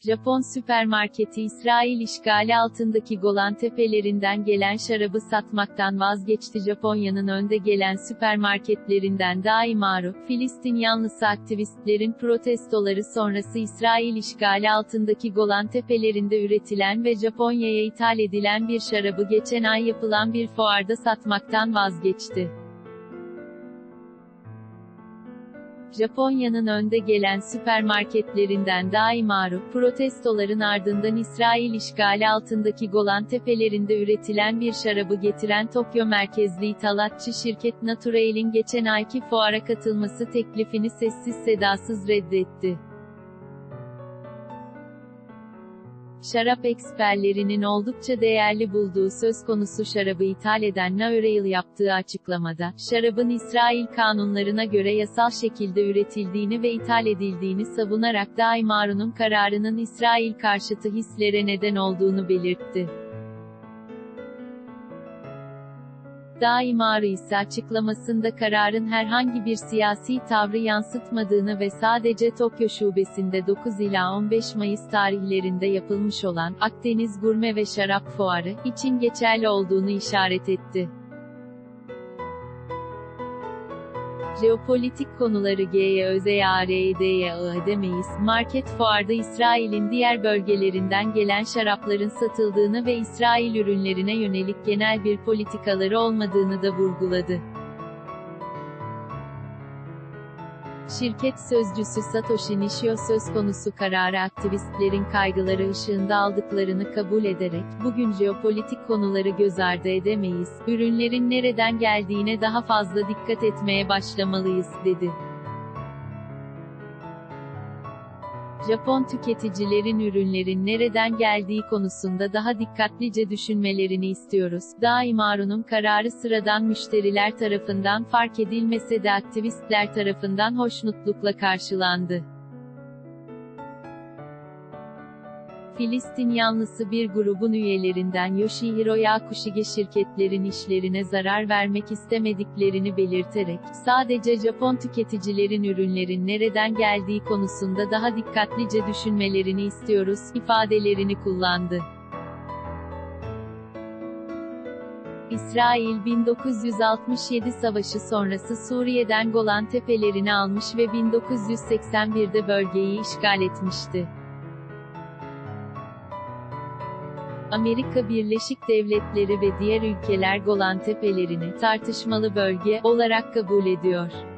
Japon süpermarketi İsrail işgali altındaki Golan Tepelerinden gelen şarabı satmaktan vazgeçti. Japonya'nın önde gelen süpermarketlerinden Daimaru, Filistin yanlısı aktivistlerin protestoları sonrası İsrail işgali altındaki Golan Tepelerinde üretilen ve Japonya'ya ithal edilen bir şarabı geçen ay yapılan bir fuarda satmaktan vazgeçti. Japonya'nın önde gelen süpermarketlerinden Daimaru, protestoların ardından İsrail işgali altındaki Golan Tepelerinde üretilen bir şarabı getiren Tokyo merkezli ithalatçı şirket Naturale'in geçen ayki fuara katılması teklifini sessiz sedasız reddetti. Şarap eksperlerinin oldukça değerli bulduğu söz konusu şarabı ithal eden Naturale yaptığı açıklamada, şarabın İsrail kanunlarına göre yasal şekilde üretildiğini ve ithal edildiğini savunarak Daimaru'nun kararının İsrail karşıtı hislere neden olduğunu belirtti. Daimaru ise açıklamasında kararın herhangi bir siyasi tavrı yansıtmadığını ve sadece Tokyo şubesinde 9 ila 15 Mayıs tarihlerinde yapılmış olan Akdeniz Gurme ve Şarap Fuarı için geçerli olduğunu işaret etti. Jeopolitik konuları edemeyiz. Market fuarda İsrail'in diğer bölgelerinden gelen şarapların satıldığını ve İsrail ürünlerine yönelik genel bir politikaları olmadığını da vurguladı. Şirket sözcüsü Satoshi Nishio söz konusu kararı aktivistlerin kaygıları ışığında aldıklarını kabul ederek, "Bugün jeopolitik konuları göz ardı edemeyiz, ürünlerin nereden geldiğine daha fazla dikkat etmeye başlamalıyız," dedi. Japon tüketicilerin ürünlerin nereden geldiği konusunda daha dikkatlice düşünmelerini istiyoruz. Daimaru'nun kararı sıradan müşteriler tarafından fark edilmese de aktivistler tarafından hoşnutlukla karşılandı. Filistin yanlısı bir grubun üyelerinden Yoshihiro Yakushige şirketlerin işlerine zarar vermek istemediklerini belirterek, sadece Japon tüketicilerin ürünlerin nereden geldiği konusunda daha dikkatlice düşünmelerini istiyoruz, ifadelerini kullandı. İsrail 1967 savaşı sonrası Suriye'den Golan Tepelerini almış ve 1981'de bölgeyi işgal etmişti. Amerika Birleşik Devletleri ve diğer ülkeler Golan Tepelerini tartışmalı bölge olarak kabul ediyor.